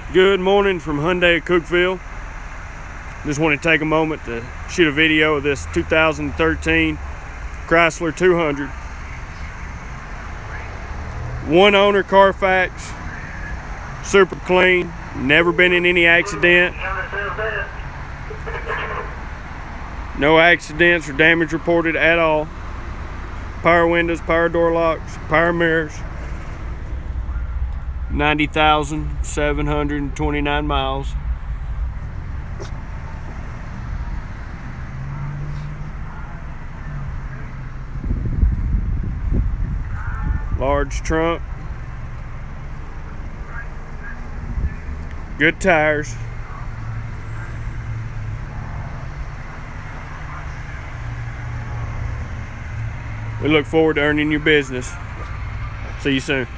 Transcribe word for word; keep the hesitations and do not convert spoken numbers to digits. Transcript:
Good morning from Hyundai of Cookeville. Just want to take a moment to shoot a video of this two thousand thirteen Chrysler two hundred. One owner Carfax, super clean, never been in any accident. No accidents or damage reported at all. Power windows, power door locks, power mirrors. ninety thousand seven hundred twenty-nine miles. Large trunk. Good tires. We look forward to earning your business. See you soon.